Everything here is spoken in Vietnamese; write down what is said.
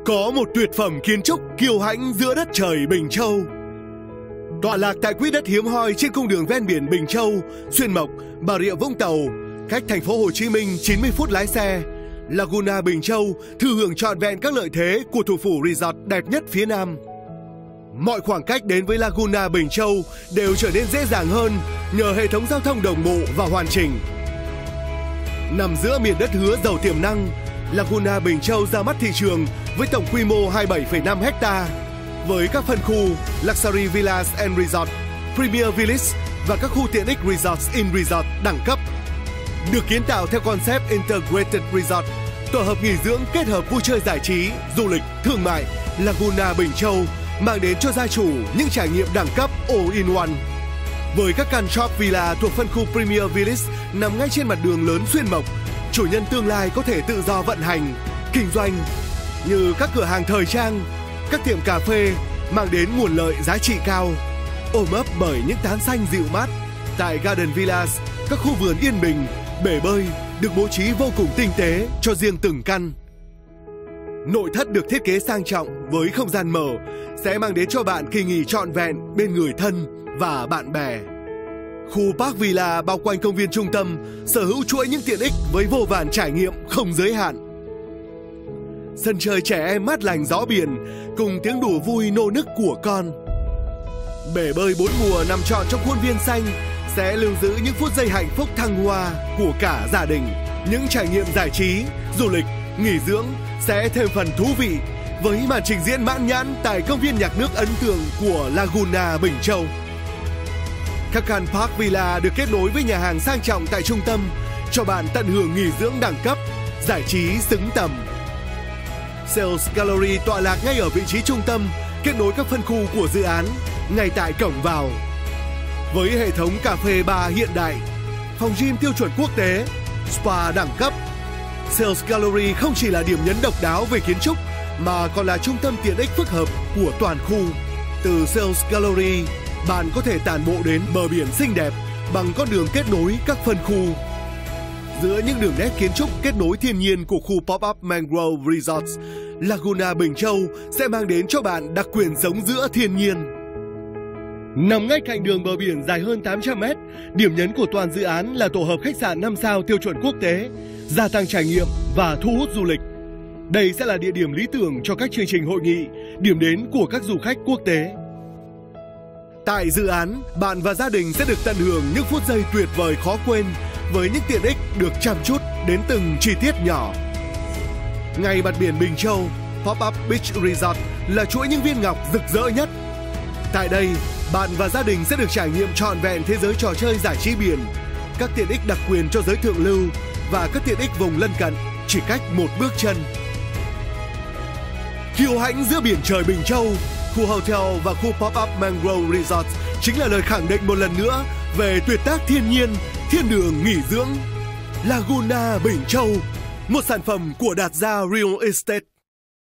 Có một tuyệt phẩm kiến trúc kiêu hãnh giữa đất trời Bình Châu. Tọa lạc tại quỹ đất hiếm hoi trên cung đường ven biển Bình Châu, Xuyên Mộc, Bà Rịa Vũng Tàu, cách thành phố Hồ Chí Minh 90 phút lái xe, Laguna Bình Châu thừa hưởng trọn vẹn các lợi thế của thủ phủ resort đẹp nhất phía Nam. Mọi khoảng cách đến với Laguna Bình Châu đều trở nên dễ dàng hơn nhờ hệ thống giao thông đồng bộ và hoàn chỉnh. Nằm giữa miền đất hứa giàu tiềm năng, Laguna Bình Châu ra mắt thị trường với tổng quy mô 27,5 ha, với các phân khu Luxury Villas and Resort, Premier Village và các khu tiện ích Resorts in Resort đẳng cấp. Được kiến tạo theo concept Integrated Resort, tổ hợp nghỉ dưỡng kết hợp vui chơi giải trí, du lịch, thương mại, Laguna Bình Châu mang đến cho gia chủ những trải nghiệm đẳng cấp all-in-one. Với các căn shop villa thuộc phân khu Premier Village nằm ngay trên mặt đường lớn Xuyên Mộc, chủ nhân tương lai có thể tự do vận hành, kinh doanh như các cửa hàng thời trang, các tiệm cà phê mang đến nguồn lợi giá trị cao, ôm ấp bởi những tán xanh dịu mát. Tại Garden Villas, các khu vườn yên bình, bể bơi được bố trí vô cùng tinh tế cho riêng từng căn. Nội thất được thiết kế sang trọng với không gian mở sẽ mang đến cho bạn kỳ nghỉ trọn vẹn bên người thân và bạn bè. Khu Park Villa bao quanh công viên trung tâm sở hữu chuỗi những tiện ích với vô vàn trải nghiệm không giới hạn. Sân chơi trẻ em mát lành gió biển cùng tiếng đùa vui nô nức của con. Bể bơi 4 mùa nằm trọn trong khuôn viên xanh sẽ lưu giữ những phút giây hạnh phúc thăng hoa của cả gia đình. Những trải nghiệm giải trí, du lịch, nghỉ dưỡng sẽ thêm phần thú vị với màn trình diễn mãn nhãn tại công viên nhạc nước ấn tượng của Laguna Bình Châu. Các căn Park Villa được kết nối với nhà hàng sang trọng tại trung tâm cho bạn tận hưởng nghỉ dưỡng đẳng cấp, giải trí xứng tầm. Sales Gallery tọa lạc ngay ở vị trí trung tâm, kết nối các phân khu của dự án ngay tại cổng vào. Với hệ thống cà phê bar hiện đại, phòng gym tiêu chuẩn quốc tế, spa đẳng cấp, Sales Gallery không chỉ là điểm nhấn độc đáo về kiến trúc mà còn là trung tâm tiện ích phức hợp của toàn khu. Từ Sales Gallery, bạn có thể tản bộ đến bờ biển xinh đẹp bằng con đường kết nối các phân khu. Giữa những đường nét kiến trúc kết nối thiên nhiên của khu Pop-up Mangrove Resorts, Laguna Bình Châu sẽ mang đến cho bạn đặc quyền sống giữa thiên nhiên. Nằm ngay cạnh đường bờ biển dài hơn 800 m, điểm nhấn của toàn dự án là tổ hợp khách sạn 5 sao tiêu chuẩn quốc tế, gia tăng trải nghiệm và thu hút du lịch. Đây sẽ là địa điểm lý tưởng cho các chương trình hội nghị, điểm đến của các du khách quốc tế. Tại dự án, bạn và gia đình sẽ được tận hưởng những phút giây tuyệt vời khó quên với những tiện ích được chăm chút đến từng chi tiết nhỏ. Ngay mặt biển Bình Châu, Pop-up Beach Resort là chuỗi những viên ngọc rực rỡ nhất. Tại đây, bạn và gia đình sẽ được trải nghiệm trọn vẹn thế giới trò chơi giải trí biển, các tiện ích đặc quyền cho giới thượng lưu và các tiện ích vùng lân cận chỉ cách một bước chân. Kiêu hãnh giữa biển trời Bình Châu, khu hotel và khu Pop-up Mangrove Resort chính là lời khẳng định một lần nữa về tuyệt tác thiên nhiên, thiên đường nghỉ dưỡng. Laguna Bình Châu, một sản phẩm của Đạt Gia Real Estate.